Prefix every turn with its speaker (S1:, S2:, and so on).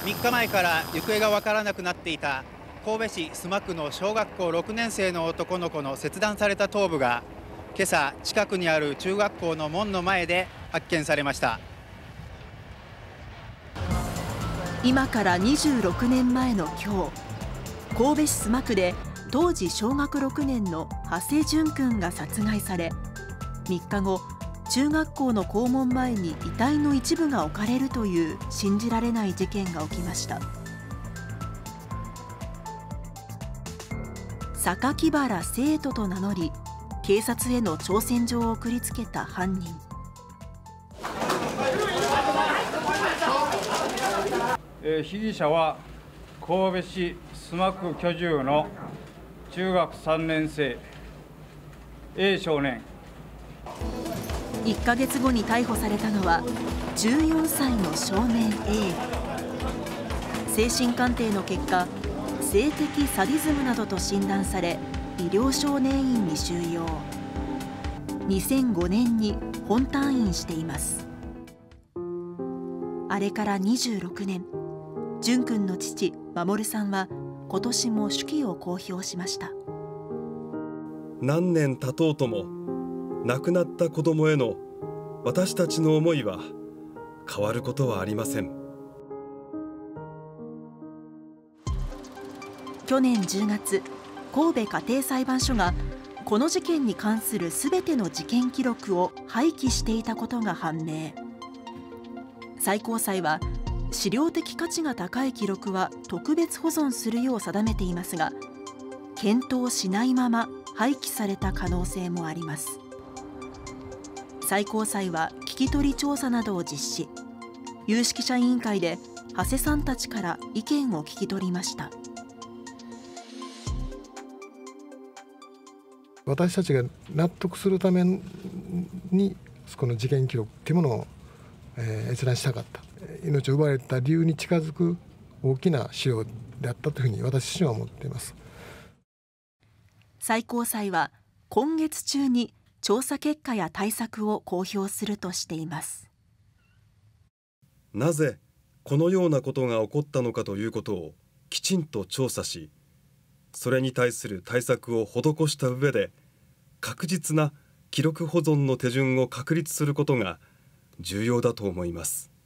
S1: 3日前から行方がわからなくなっていた神戸市須磨区の小学校6年生の男の子の切断された頭部が今朝近くにある中学校の門の前で発見されました。
S2: 今から26年前の今日、神戸市須磨区で当時小学6年の長谷淳君が殺害され、3日後中学校の校門前に遺体の一部が置かれるという信じられない事件が起きました。榊原生徒と名乗り、警察への挑戦状を送りつけた犯人。
S3: 被疑者は神戸市須磨区居住の中学3年生 A 少年。
S2: 1ヶ月後に逮捕されたのは14歳の少年 A。 精神鑑定の結果、性的サディズムなどと診断され医療少年院に収容。2005年に本退院しています。あれから26年、淳君の父守さんは今年も手記を公表しました。
S4: 何年経とうとも亡くなった子供への私たちの思いは変わることはありません。
S2: 去年10月、神戸家庭裁判所がこの事件に関するすべての事件記録を廃棄していたことが判明。最高裁は資料的価値が高い記録は特別保存するよう定めていますが、検討しないまま廃棄された可能性もあります。最高裁は聞き取り調査などを実施。有識者委員会で長谷さんたちから意見を聞き取りました。
S5: 私たちが納得するためにこの事件記録というものを閲覧したかった。命を奪われた理由に近づく大きな資料であったというふうに私自身は思っています。
S2: 最高裁は今月中に調査結果や対策を公表するとしています。
S4: なぜこのようなことが起こったのかということをきちんと調査し、それに対する対策を施した上で確実な記録保存の手順を確立することが重要だと思います。